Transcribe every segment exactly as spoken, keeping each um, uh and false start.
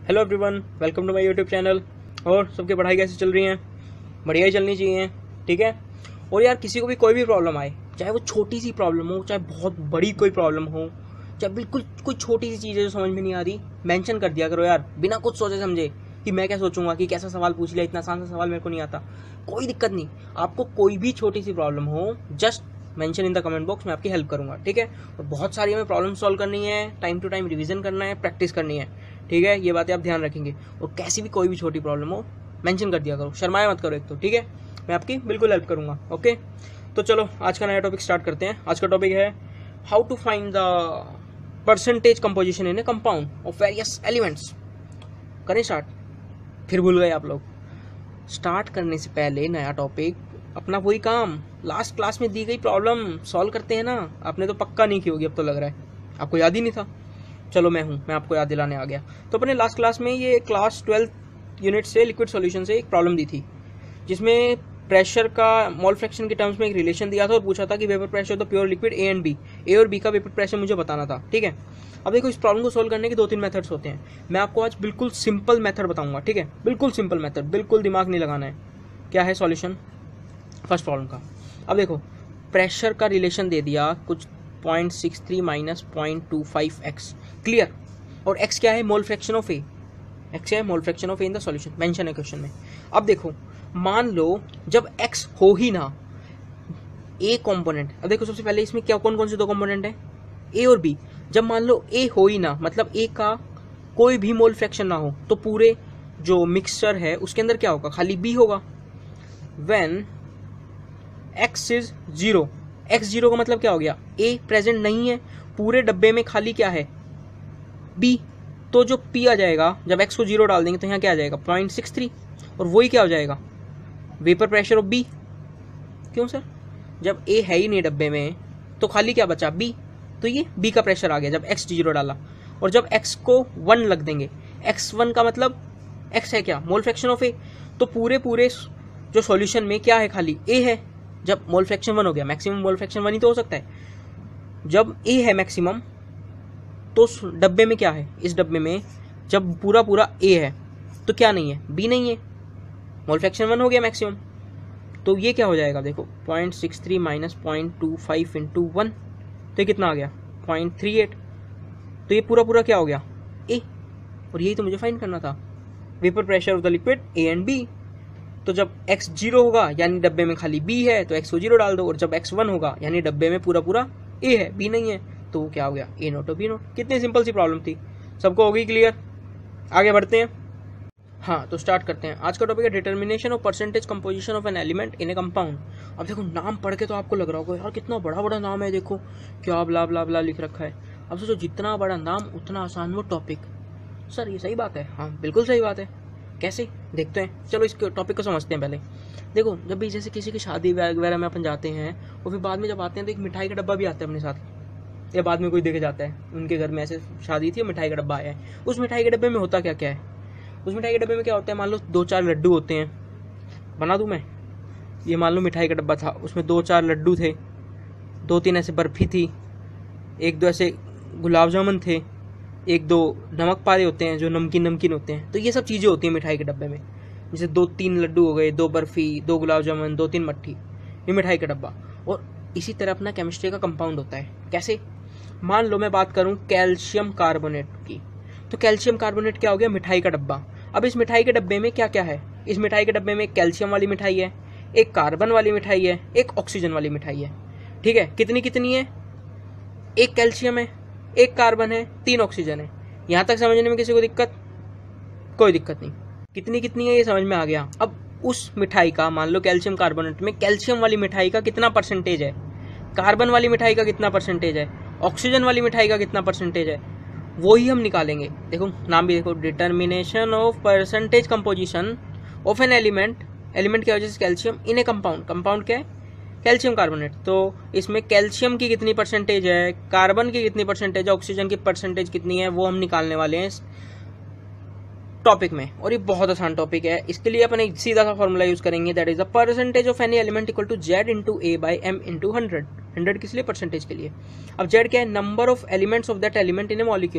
Hello everyone, welcome to my YouTube channel. और सबकी पढ़ाई कैसी चल रही है? बढ़िया ही चलनी चाहिए, ठीक है। और यार किसी को भी कोई भी प्रॉब्लम आए, चाहे वो छोटी सी प्रॉब्लम हो, चाहे बहुत बड़ी कोई प्रॉब्लम हो, चाहे बिल्कुल कोई छोटी सी चीज़ है जो समझ में नहीं आ रही, मेंशन कर दिया करो यार, बिना कुछ सोचे समझे कि मैं क्या सोचूंगा कि कैसा सवाल पूछ लिया, इतना आसान सा सवाल मेरे को नहीं आता। कोई दिक्कत नहीं, आपको कोई भी छोटी सी प्रॉब्लम हो, just mention in the comment box, मैं आपकी हेल्प करूंगा, ठीक है। और बहुत सारी हमें प्रॉब्लम सॉल्व करनी है, टाइम टू टाइम रिवीजन करना है, प्रैक्टिस करनी है, ठीक है। ये बातें आप ध्यान रखेंगे। और कैसी भी कोई भी छोटी प्रॉब्लम हो मेंशन कर दिया करो, शर्माया मत करो एक तो, ठीक है। मैं आपकी बिल्कुल हेल्प करूंगा, ओके। तो चलो आज का नया टॉपिक स्टार्ट करते हैं। आज का टॉपिक है how to find the percentage composition in a compound of various elements. करें स्टार्ट? फिर भूल गए आप लोग। स्टार्ट करने से पहले नया टॉपिक, अपना वही काम, लास्ट क्लास में दी गई प्रॉब्लम सॉल्व करते हैं ना। आपने तो पक्का नहीं की होगी, अब तो लग रहा है आपको याद ही नहीं था। चलो मैं हूँ, मैं आपको याद दिलाने आ गया। तो अपने लास्ट क्लास में ये क्लास ट्वेल्थ यूनिट से लिक्विड सॉल्यूशन से एक प्रॉब्लम दी थी, जिसमें प्रेशर का मोल फ्रैक्शन के टर्म्स में एक रिलेशन दिया था और पूछा था कि vapour pressure of the pure liquid A and B, A और बी का वेपर प्रेशर मुझे बताना था, ठीक है। अब देखो, इस प्रॉब्लम को सोल्व करने के दो तीन मेथड्स होते हैं। मैं आपको आज बिल्कुल सिंपल मेथड बताऊंगा, ठीक है, बिल्कुल सिंपल मेथड, बिल्कुल दिमाग नहीं लगाना है। क्या है सॉल्यूशन फर्स्ट प्रॉब्लम का? अब देखो, प्रेशर का रिलेशन दे दिया कुछ point six three minus point two five X, clear. और एक्स क्या है? Mole fraction of A. X क्या है? Mole fraction of A in the solution, mention है क्वेश्चन में। अब देखो, मान लो जब एक्स हो ही ना ए कंपोनेंट। अब देखो, सबसे पहले इसमें क्या कौन कौन से दो कंपोनेंट है? ए और बी। जब मान लो ए हो ही ना, मतलब ए का कोई भी मोल फ्रैक्शन ना हो, तो पूरे जो मिक्सचर है उसके अंदर क्या होगा? खाली बी होगा। When X is zero, X zero का मतलब क्या हो गया? ए प्रेजेंट नहीं है, पूरे डब्बे में खाली क्या है? बी। तो जो पी आ जाएगा, जब एक्स को जीरो डाल देंगे तो यहाँ क्या आ जाएगा? Point six three. और वही क्या हो जाएगा? Vapour pressure of B. क्यों सर? जब ए है ही नहीं डब्बे में तो खाली क्या बचा? बी। तो ये बी का प्रेशर आ गया जब एक्स जीरो डाला। और जब एक्स को वन लग देंगे, एक्स वन का मतलब एक्स है क्या? Mole fraction of A. तो पूरे पूरे जो सॉल्यूशन में क्या है? खाली ए है। जब मोल फ्रैक्शन वन हो गया, मैक्सिमम मोल फ्रैक्शन वन ही तो हो सकता है। जब ए है मैक्सिमम, तो डब्बे में क्या है? इस डब्बे में जब पूरा पूरा ए है तो क्या नहीं है? बी नहीं है, मोल फ्रैक्शन वन हो गया मैक्सिमम। तो ये क्या हो जाएगा? देखो, point six three minus point two five into one, तो ये कितना आ गया? Point three eight. तो ये पूरा पूरा क्या हो गया? ए। और यही तो मुझे फाइंड करना था, vapour pressure of the liquid A and B. तो जब x जीरो होगा यानी डब्बे में खाली b है, तो x को जीरो डाल दो। और जब x वन होगा यानी डब्बे में पूरा पूरा a है, b नहीं है, तो वो क्या हो गया? a नोट और b नोट। कितनी सिंपल सी प्रॉब्लम थी, सबको होगी क्लियर? आगे बढ़ते हैं। हाँ, तो स्टार्ट करते हैं। आज का टॉपिक है determination of percentage composition of an element in a compound. अब देखो, नाम पढ़ के तो आपको लग रहा होगा यार कितना बड़ा बड़ा नाम है, देखो क्या ब्ला ब्ला ब्ला लिख रखा है। अब सोचो, जितना बड़ा नाम उतना आसान वो टॉपिक। सर ये सही बात है? हाँ बिल्कुल सही बात है। कैसे? देखते हैं, चलो इस टॉपिक को समझते हैं। पहले देखो, जब भी जैसे किसी की शादी वगैरह में अपन जाते हैं और फिर बाद में जब आते हैं तो एक मिठाई का डब्बा भी आता है अपने साथ, या बाद में कोई देखे जाता है उनके घर में ऐसे शादी थी, मिठाई का डब्बा आया है। उस मिठाई के डब्बे में होता क्या क्या है? उस मिठाई के डब्बे में क्या होता है? मान लो दो चार लड्डू होते हैं, बना दूं मैं? ये मान लो मिठाई का डब्बा था, उसमें दो चार लड्डू थे, दो तीन ऐसे बर्फी थी, एक दो ऐसे गुलाब जामुन थे, एक दो नमक पारे होते हैं जो नमकीन नमकीन होते हैं। तो ये सब चीज़ें होती हैं मिठाई के डब्बे में, जैसे दो तीन लड्डू हो गए, दो बर्फ़ी, दो गुलाब जामुन, दो तीन मट्ठी, ये मिठाई का डब्बा। और इसी तरह अपना केमिस्ट्री का कंपाउंड होता है। कैसे? मान लो मैं बात करूं कैल्शियम कार्बोनेट की, तो कैल्शियम कार्बोनेट क्या हो गया? मिठाई का डब्बा। अब इस मिठाई के डब्बे में क्या क्या है? इस मिठाई के डब्बे में एक कैल्शियम वाली मिठाई है, एक कार्बन वाली मिठाई है, एक ऑक्सीजन वाली मिठाई है, ठीक है। कितनी कितनी है? एक कैल्शियम है, एक कार्बन है, तीन ऑक्सीजन है। यहां तक समझने में किसी को दिक्कत? कोई दिक्कत नहीं। कितनी कितनी है ये समझ में आ गया। अब उस मिठाई का, मान लो कैल्शियम कार्बोनेट में कैल्शियम वाली मिठाई का कितना परसेंटेज है, कार्बन वाली मिठाई का कितना परसेंटेज है, ऑक्सीजन वाली मिठाई का कितना परसेंटेज है, वो ही हम निकालेंगे। देखो नाम भी देखो, determination of percentage composition of an element. Element क्या वजह से? Calcium in a compound. Compound क्या है? Calcium carbonate. तो इसमें कैल्शियम की कितनी परसेंटेज है, कार्बन की कितनी परसेंटेज है, ऑक्सीजन की परसेंटेज कितनी है, वो हम निकालने वाले हैं इस टॉपिक में। और ये बहुत आसान टॉपिक है। इसके लिए अपन एक सीधा सा फॉर्मूला यूज करेंगे, that is the percentage of any element equal to Z into A by M into hundred. Hundred किस लिए? परसेंटेज के लिए। अब जेड क्या है? Number of elements of that element in a molecule.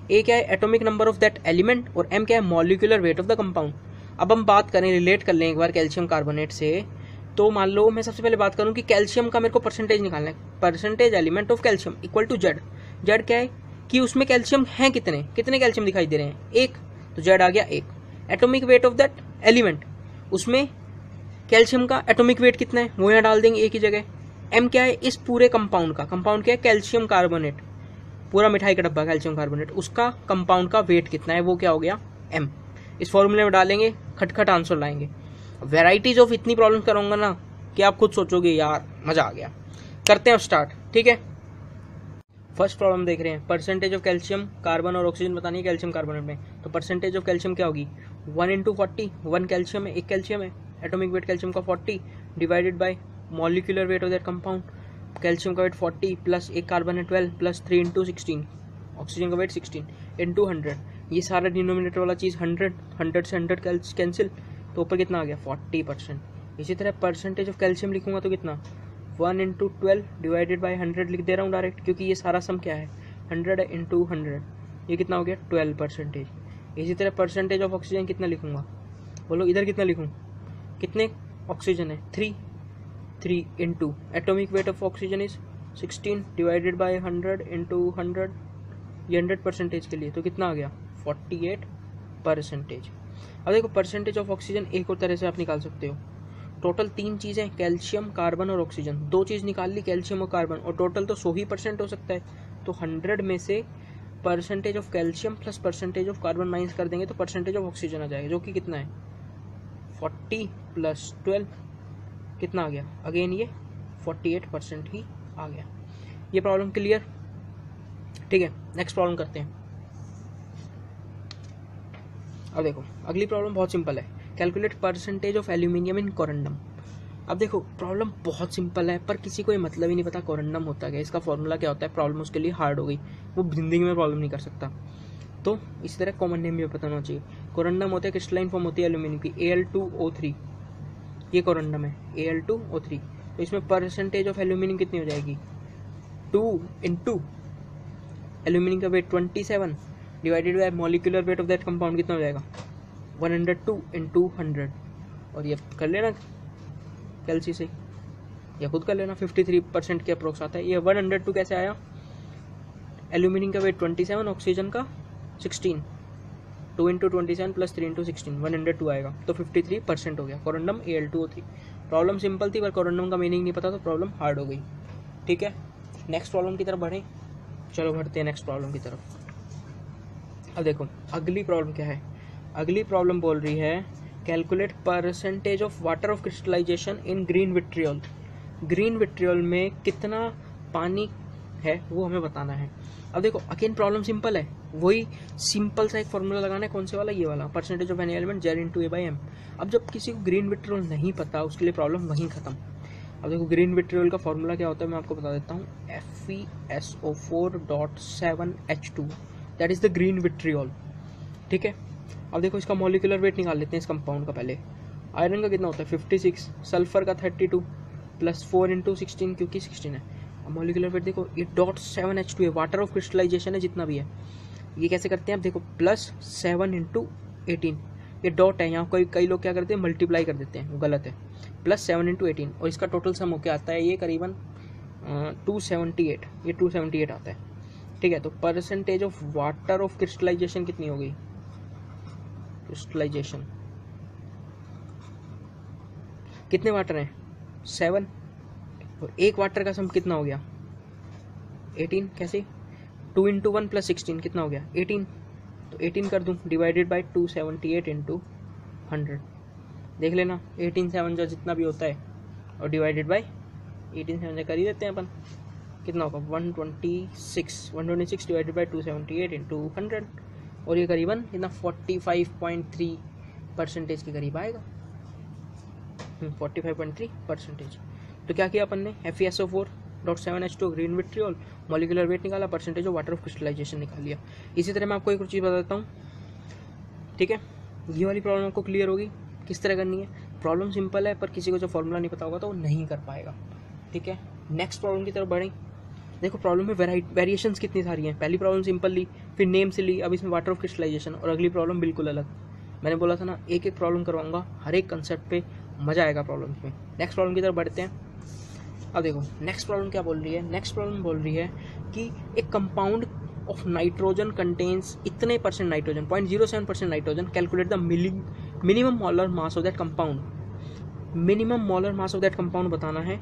A क्या है atomic number of that element और एम क्या है molecular weight of the compound. अब हम बात करें, रिलेट कर लें एक बार कैल्शियम कार्बोनेट से। तो मान लो मैं सबसे पहले बात करूं कि कैल्शियम का मेरे को परसेंटेज निकालना है, percentage element of calcium equal to Z. Z क्या है कि उसमें कैल्शियम है कितने कितने कैल्शियम दिखाई दे रहे हैं, एक, तो जेड आ गया एक। Atomic weight of that element, उसमें कैल्शियम का एटॉमिक वेट कितना है वो यहाँ डाल देंगे एक ही जगह। एम क्या है इस पूरे कंपाउंड का, कंपाउंड क्या है कैल्शियम कार्बोनेट, पूरा मिठाई का डब्बा कैल्शियम कार्बोनेट, उसका कंपाउंड का वेट कितना है वो क्या हो गया एम। इस फॉर्मूले में डालेंगे, खटखट आंसर लाएंगे। वेराइटीज ऑफ इतनी प्रॉब्लम करूंगा ना कि आप खुद सोचोगे यार मजा आ गया। करते हैं स्टार्ट, ठीक है। फर्स्ट प्रॉब्लम देख रहे हैं, परसेंटेज ऑफ कैल्शियम कार्बन और ऑक्सीजन बतानी है कैल्शियम कार्बोनेट में। तो परसेंटेज ऑफ कैल्शियम क्या होगी, one into forty, one calcium है, एक कैल्शियम है, एटॉमिक वेट कैल्शियम का forty divided by molecular weight of that compound, calcium का वेट फोर्टी प्लस एक कार्बन है twelve plus three into sixteen, oxygen का वेट सिक्सटीन इंटू हंड्रेड। ये सारा डिनोमिनेटर वाला चीज़ हंड्रेड, हंड्रेड से हंड्रेड कैंसिल, तो ऊपर कितना आ गया फोर्टी परसेंट। इसी तरह परसेंटेज ऑफ कैल्शियम लिखूंगा तो कितना, one into twelve divided by hundred लिख दे रहा हूँ डायरेक्ट, क्योंकि ये सारा सम क्या है हंड्रेड इंटू हंड्रेड, ये कितना हो गया ट्वेल्व परसेंटेज। इसी तरह परसेंटेज ऑफ ऑक्सीजन कितना लिखूंगा, बोलो इधर कितना लिखूँ, कितने ऑक्सीजन है three, three into atomic weight of oxygen is sixteen divided by hundred into hundred, ये हंड्रेड परसेंटेज के लिए तो कितना आ गया फोर्टी एट परसेंटेज। अब देखो परसेंटेज ऑफ ऑक्सीजन एक और तरह से आप निकाल सकते हो, टोटल तीन चीज़ें कैल्शियम कार्बन और ऑक्सीजन, दो चीज़ निकाल ली कैल्शियम और कार्बन, और टोटल तो सौ ही परसेंट हो सकता है। तो हंड्रेड में से percentage of calcium plus percentage of carbon minus कर देंगे तो परसेंटेज ऑफ ऑक्सीजन आ जाएगा, जो कि कितना है फोर्टी प्लस ट्वेल्व कितना आ गया, अगेन ये फोर्टी एट परसेंट ही आ गया। ये प्रॉब्लम क्लियर, ठीक है। नेक्स्ट प्रॉब्लम करते हैं। अब देखो अगली प्रॉब्लम बहुत सिंपल है, calculate percentage of aluminium in corundum. अब देखो प्रॉब्लम बहुत सिंपल है, पर किसी को ये मतलब ही नहीं पता कोरंडम होता क्या, इसका फॉर्मूला क्या होता है, प्रॉब्लम उसके लिए हार्ड हो गई, वो जिंदगी में प्रॉब्लम नहीं कर सकता। तो इसी तरह कॉमन नेम भी पता होना चाहिए। कोरंडम होता है क्रिस्टलाइन फॉर्म होती है एल्यूमिनियम की, A L two O three, ये कोरंडम है A L two O three. तो इसमें परसेंटेज ऑफ एल्यूमिनियम कितनी हो जाएगी, टू इंटू एल्यूमिनियम का weight twenty seven divided by molecular weight of that compound कितना हो जाएगा one hundred two into hundred, और ये कर लेना कैल्सी से या खुद कर लेना, फिफ्टी थ्री परसेंट के अप्रोक्स आता है। ये वन हंड्रेड टू कैसे आया, एल्यूमिनियम का वेट ट्वेंटी सेवन, ऑक्सीजन का sixteen, two into twenty seven plus three into sixteen, one hundred two आएगा, तो फिफ्टी थ्री परसेंट हो गया corundum A L two O three. Problem simple थी पर कोरंडम का मीनिंग नहीं पता तो प्रॉब्लम हार्ड हो गई, ठीक है। नेक्स्ट प्रॉब्लम की तरफ बढ़ें, चलो बढ़ते हैं नेक्स्ट प्रॉब्लम की तरफ। अब देखो अगली प्रॉब्लम क्या है, अगली प्रॉब्लम बोल रही है calculate percentage of water of crystallisation in green vitriol. Green vitriol में कितना पानी है वो हमें बताना है। अब देखो अगेन प्रॉब्लम सिंपल है, वही सिंपल सा एक फॉर्मूला लगाना है, कौन से वाला, ये वाला, percentage of any element Z into A by M. अब जब किसी को ग्रीन विट्रियोल नहीं पता उसके लिए प्रॉब्लम वहीं खत्म। अब देखो ग्रीन विट्रियोल का फॉर्मूला क्या होता है मैं आपको बता देता हूँ, F E S O four dot seven H two, that is the green vitriol, ठीक है। अब देखो इसका मॉलिक्यूलर वेट निकाल लेते हैं इस कंपाउंड का पहले। आयरन का कितना होता है फिफ्टी सिक्स, सल्फर का thirty two plus four into sixteen क्योंकि सिक्सटीन है। अब मॉलिक्यूलर वेट देखो ये डॉट सेवन एच टू है, वाटर ऑफ क्रिस्टलाइजेशन है जितना भी है। ये कैसे करते हैं, अब देखो प्लस सेवन इंटू एटीन, ये डॉट है यहाँ, कोई कई लोग क्या करते हैं मल्टीप्लाई कर देते हैं, वो गलत है, प्लस सेवन इंटू एटीन, और इसका टोटल सम होकर आता है ये करीबन टू सेवेंटी एट, ये टू सेवेंटी एट आता है, ठीक है। तो percentage of water of crystallisation कितनी हो गई, क्रिस्टलाइजेशन कितने वाटर हैं सेवन, और एक वाटर का सम कितना हो गया एटीन, कैसे, two into one plus sixteen कितना हो गया एटीन, तो एटीन कर दूं divided by two seventy eight into hundred, देख लेना एटीन सेवन जो जितना भी होता है और डिवाइडेड बाई एटीन सेवन जो कर ही देते हैं अपन, कितना होगा one twenty six, one twenty six divided by two seventy eight into hundred, और ये करीबन कितना forty five point three percentage के करीब आएगा, forty five point three percentage. तो क्या किया अपन ने, F E S O four dot seven H two green vitriol, molecular weight निकाला, percentage of water of crystallisation निकाल लिया। इसी तरह मैं आपको एक और चीज़ बताता हूँ, ठीक है। ये वाली प्रॉब्लम आपको क्लियर होगी किस तरह करनी है। प्रॉब्लम सिंपल है पर किसी को जो फॉर्मूला नहीं पता होगा तो वो नहीं कर पाएगा, ठीक है। नेक्स्ट प्रॉब्लम की तरफ बढ़ें। देखो प्रॉब्लम में वेरिएशंस कितनी सारी हैं। पहली प्रॉब्लम सिंपल ली, फिर नेम से ली, अब इसमें वाटर ऑफ क्रिस्टलाइजेशन, और अगली प्रॉब्लम बिल्कुल अलग। मैंने बोला था ना एक एक प्रॉब्लम करवाऊंगा, हर एक कंसेप्ट पे मज़ा आएगा प्रॉब्लम में। नेक्स्ट प्रॉब्लम की तरफ बढ़ते हैं। अब देखो नेक्स्ट प्रॉब्लम क्या बोल रही है। नेक्स्ट प्रॉब्लम बोल रही है कि एक कंपाउंड ऑफ नाइट्रोजन कंटेन्स इतने percent nitrogen, point zero seven percent nitrogen, calculate the minimum molar mass of that compound. Minimum molar mass of that compound बताना है,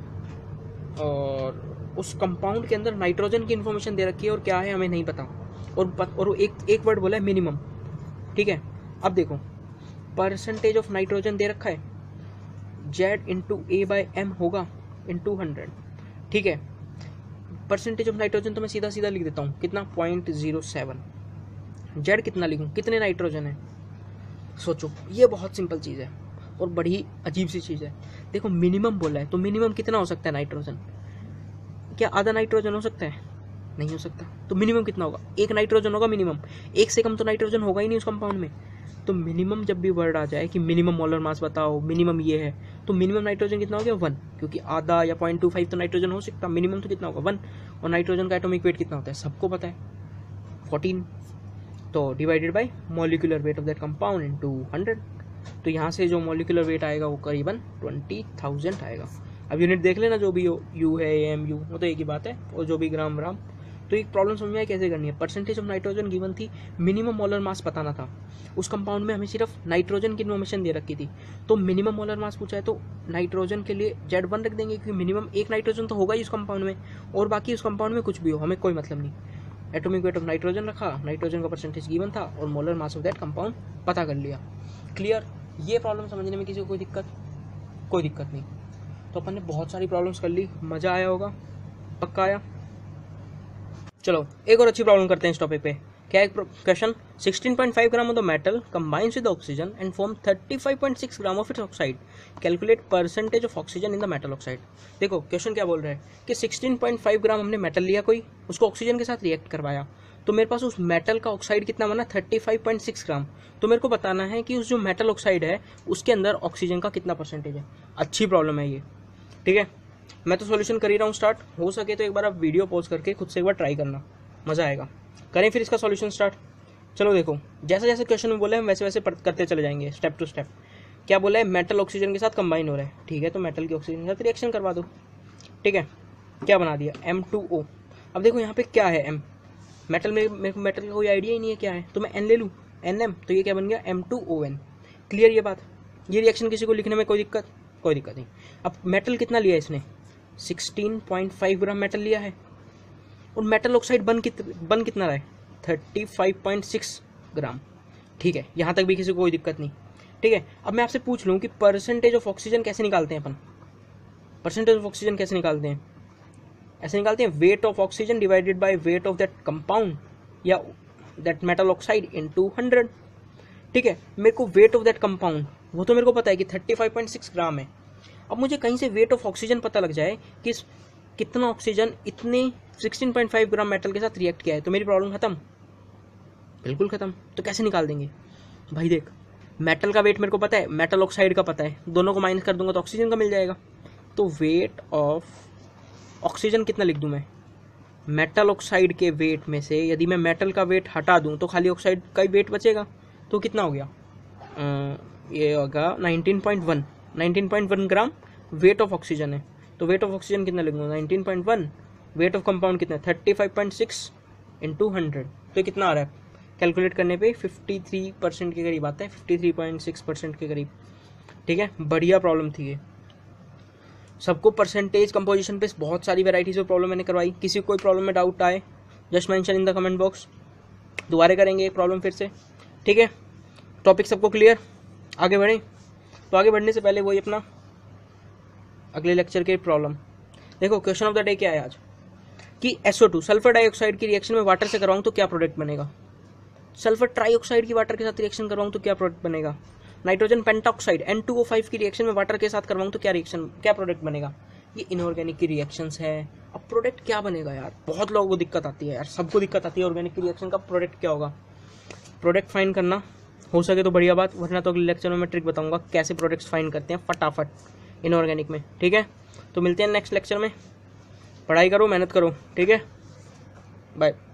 और उस कंपाउंड के अंदर नाइट्रोजन की इन्फॉर्मेशन दे रखी है और क्या है हमें नहीं पता, और और एक एक वर्ड बोला है मिनिमम। ठीक है, अब देखो परसेंटेज ऑफ नाइट्रोजन दे रखा है, Z into A by M होगा इंटू हंड्रेड। ठीक है, परसेंटेज ऑफ नाइट्रोजन तो मैं सीधा सीधा लिख देता हूँ, कितना, पॉइंट जीरो सेवन। जेड कितना लिखूँ, कितने नाइट्रोजन है, सोचो। ये बहुत सिंपल चीज़ है और बड़ी अजीब सी चीज़ है। देखो मिनिमम बोला है तो मिनिमम कितना हो सकता है नाइट्रोजन, क्या आधा नाइट्रोजन हो सकता है, नहीं हो सकता। तो मिनिमम कितना होगा, एक नाइट्रोजन होगा मिनिमम, एक से कम तो नाइट्रोजन होगा ही नहीं उस कंपाउंड में। तो मिनिमम जब भी वर्ड आ जाए कि मिनिमम मोलर मास बताओ, मिनिमम ये है, तो मिनिमम नाइट्रोजन कितना हो गया, वन, क्योंकि आधा या पॉइंट टू फाइव तो नाइट्रोजन हो सकता, मिनिमम तो कितना होगा, वन। और नाइट्रोजन का एटॉमिक वेट कितना होता है सबको पता है, फोर्टीन। तो divided by molecular weight of that compound into hundred. तो यहाँ से जो मॉलिक्यूलर वेट आएगा वो करीबन ट्वेंटी थाउजेंड आएगा। अब यूनिट देख लेना, जो भी हो, यू है एम यू, वो तो एक ही बात है, और जो भी ग्राम ग्राम। तो एक प्रॉब्लम समझ में आया कैसे करनी है। परसेंटेज ऑफ नाइट्रोजन गिवन थी, मिनिमम मोलर मास बताना था। उस कंपाउंड में हमें सिर्फ नाइट्रोजन की इन्फॉर्मेशन दे रखी थी, तो मिनिमम मोलर मास पूछा है तो नाइट्रोजन के लिए जेड वन रख देंगे, क्योंकि मिनिमम एक नाइट्रोजन तो होगा ही उस कंपाउंड में, और बाकी उस कंपाउंड में कुछ भी हो हमें कोई मतलब नहीं। एटॉमिक वेट ऑफ नाइट्रोजन रखा, नाइट्रोजन का परसेंटेज गिवन था, और molar mass of that compound पता कर लिया। क्लियर। ये प्रॉब्लम समझने में किसी को कोई दिक्कत, कोई दिक्कत नहीं। तो अपन ने बहुत सारी प्रॉब्लम्स कर ली, मज़ा आया होगा, पक्का आया। चलो एक और अच्छी प्रॉब्लम करते हैं इस टॉपिक पे। क्या एक question, sixteen point five gram of the metal combines with oxygen and form thirty five point six gram of its oxide, calculate percentage of oxygen in the metal oxide. देखो question क्या बोल रहा है कि sixteen point five ग्राम हमने metal लिया कोई, उसको ऑक्सीजन के साथ रिएक्ट करवाया, तो मेरे पास उस मेटल का ऑक्साइड कितना बना, thirty five point six gram. तो मेरे को बताना है कि उस जो मेटल ऑक्साइड है उसके अंदर ऑक्सीजन का कितना परसेंटेज है। अच्छी प्रॉब्लम है ये, ठीक है। मैं तो सॉल्यूशन कर ही रहा हूँ स्टार्ट, हो सके तो एक बार आप वीडियो पॉज करके खुद से एक बार ट्राई करना, मज़ा आएगा। करें फिर इसका सॉल्यूशन स्टार्ट। चलो देखो, जैसे जैसे क्वेश्चन में बोला है वैसे वैसे करते चले जाएंगे स्टेप टू स्टेप। क्या बोला है, मेटल ऑक्सीजन के साथ कंबाइन हो रहा है, ठीक है, तो मेटल की ऑक्सीजन के साथ रिएक्शन करवा दो, ठीक है। क्या बना दिया, एम टू ओ। अब देखो यहाँ पे क्या है, एम, मेटल में मेरे को मेटल का कोई आइडिया ही नहीं है क्या है, तो मैं एन ले लूँ, एन एम, तो ये क्या बन गया, M two O N. Clear ये बात। ये रिएक्शन किसी को लिखने में कोई दिक्कत, कोई दिक्कत नहीं। अब मेटल कितना लिया इसने, sixteen point five gram metal लिया है, और मेटल ऑक्साइड बन कित बन कितना रहा है, thirty five point six gram, ठीक है। यहाँ तक भी किसी को कोई दिक्कत नहीं, ठीक है। अब मैं आपसे पूछ लूँ कि परसेंटेज ऑफ ऑक्सीजन कैसे निकालते हैं अपन, परसेंटेज ऑफ ऑक्सीजन कैसे निकालते हैं, ऐसे निकालते हैं, weight of oxygen divided by weight of that compound या that metal oxide into hundred, ठीक है। मेरे को वेट ऑफ दैट कंपाउंड वो तो मेरे को पता है कि thirty five point six gram है। अब मुझे कहीं से वेट ऑफ ऑक्सीजन पता लग जाए कि कितना ऑक्सीजन इतने sixteen point five gram metal के साथ रिएक्ट किया है, तो मेरी प्रॉब्लम खत्म, बिल्कुल खत्म। तो कैसे निकाल देंगे भाई, देख मेटल का वेट मेरे को पता है, मेटल ऑक्साइड का पता है, दोनों को माइनस कर दूंगा तो ऑक्सीजन का मिल जाएगा। तो वेट ऑफ ऑक्सीजन कितना लिख दूं मैं, मेटल ऑक्साइड के वेट में से यदि मैं मेटल का वेट हटा दूं तो खाली ऑक्साइड का ही वेट बचेगा, तो कितना हो गया, आ, ये होगा nineteen point one, nineteen point one gram weight of oxygen है। तो वेट ऑफ ऑक्सीजन कितना लिखूंगा, nineteen point one, weight of compound कितना है, thirty five point six into hundred, तो कितना आ रहा है, कैलकुलेट करने पे फिफ्टी थ्री परसेंट के करीब आता है, fifty three point six percent के करीब, ठीक है। बढ़िया प्रॉब्लम थी ये। सबको परसेंटेज कंपोजिशन पे बहुत सारी वेराइटीज में प्रॉब्लम मैंने करवाई। किसी को कोई प्रॉब्लम में डाउट आए just mention in the comment box, दोबारा करेंगे एक प्रॉब्लम फिर से, ठीक है। टॉपिक सबको क्लियर, आगे बढ़ें। तो आगे बढ़ने से पहले वही अपना अगले लेक्चर के प्रॉब्लम देखो। क्वेश्चन ऑफ द डे क्या है आज, कि S O two sulphur dioxide की रिएक्शन में वाटर से करवाऊँ तो क्या प्रोडक्ट बनेगा, सल्फर ट्राइऑक्साइड की वाटर के साथ रिएक्शन करवाऊँ तो क्या प्रोडक्ट बनेगा, nitrogen pentoxide N two O five की रिएक्शन में वाटर के साथ करवाऊँ तो क्या रिएक्शन, क्या प्रोडक्ट बनेगा। ये इनऑर्गेनिक की रिएक्शंस है। अब प्रोडक्ट क्या बनेगा यार, बहुत लोगों को दिक्कत आती है यार, सबको दिक्कत आती है ऑर्गेनिक की रिएक्शन का प्रोडक्ट क्या होगा। प्रोडक्ट फाइंड करना हो सके तो बढ़िया बात, वरना तो अगले लेक्चर में मैं ट्रिक बताऊंगा कैसे प्रोडक्ट्स फाइंड करते हैं फटाफट इनऑर्गेनिक में, ठीक है। तो मिलते हैं नेक्स्ट लेक्चर में, पढ़ाई करो, मेहनत करो, ठीक है। बाय।